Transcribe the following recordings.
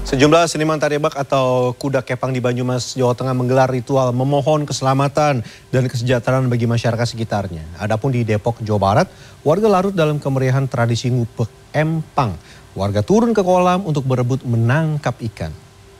Sejumlah seniman tari ebek atau kuda kepang di Banyumas, Jawa Tengah menggelar ritual memohon keselamatan dan kesejahteraan bagi masyarakat sekitarnya. Adapun di Depok, Jawa Barat, warga larut dalam kemeriahan tradisi ngubek empang. Warga turun ke kolam untuk berebut menangkap ikan.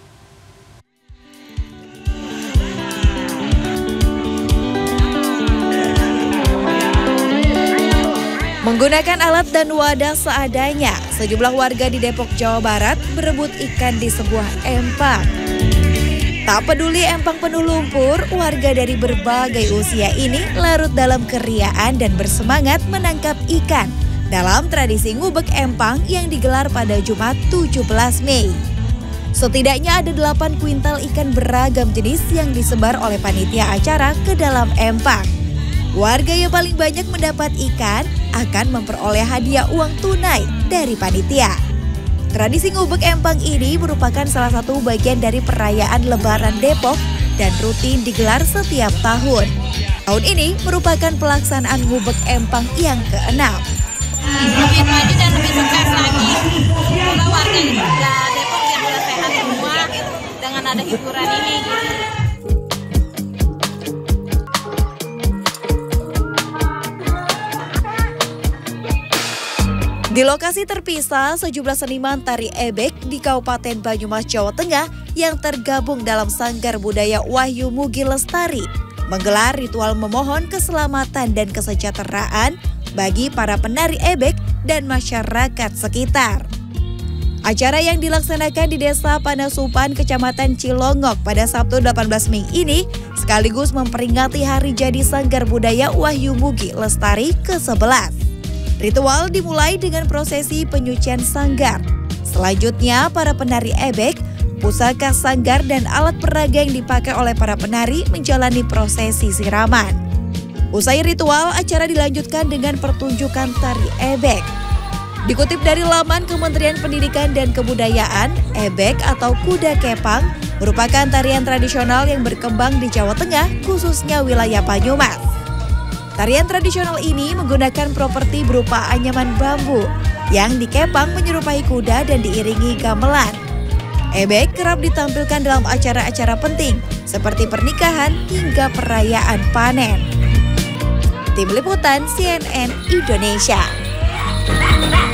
Menggunakan alat dan wadah seadanya, sejumlah warga di Depok, Jawa Barat berebut ikan di sebuah empang. Tak peduli empang penuh lumpur, warga dari berbagai usia ini larut dalam keriaan dan bersemangat menangkap ikan dalam tradisi ngubek empang yang digelar pada Jumat 17 Mei. Setidaknya ada 8 kuintal ikan beragam jenis yang disebar oleh panitia acara ke dalam empang. Warga yang paling banyak mendapat ikan akan memperoleh hadiah uang tunai dari panitia. Tradisi ngubek empang ini merupakan salah satu bagian dari perayaan Lebaran Depok dan rutin digelar setiap tahun. Tahun ini merupakan pelaksanaan ngubek empang yang ke-6. Lebih maju dan lebih sukses lagi. Semoga warga Depok yang sudah sehat semua dengan ada hiburan ini. Di lokasi terpisah, sejumlah seniman tari ebek di Kabupaten Banyumas, Jawa Tengah yang tergabung dalam Sanggar Budaya Wahyu Mugi Lestari menggelar ritual memohon keselamatan dan kesejahteraan bagi para penari ebek dan masyarakat sekitar. Acara yang dilaksanakan di Desa Panasupan, Kecamatan Cilongok pada Sabtu 18 Mei ini sekaligus memperingati Hari Jadi Sanggar Budaya Wahyu Mugi Lestari ke-11. Ritual dimulai dengan prosesi penyucian sanggar. Selanjutnya, para penari ebek, pusaka sanggar dan alat peraga yang dipakai oleh para penari menjalani prosesi siraman. Usai ritual, acara dilanjutkan dengan pertunjukan tari ebek. Dikutip dari laman Kementerian Pendidikan dan Kebudayaan, ebek atau kuda kepang merupakan tarian tradisional yang berkembang di Jawa Tengah, khususnya wilayah Banyumas. Tarian tradisional ini menggunakan properti berupa anyaman bambu yang dikepang menyerupai kuda dan diiringi gamelan. Ebek kerap ditampilkan dalam acara-acara penting seperti pernikahan hingga perayaan panen. Tim Liputan CNN Indonesia.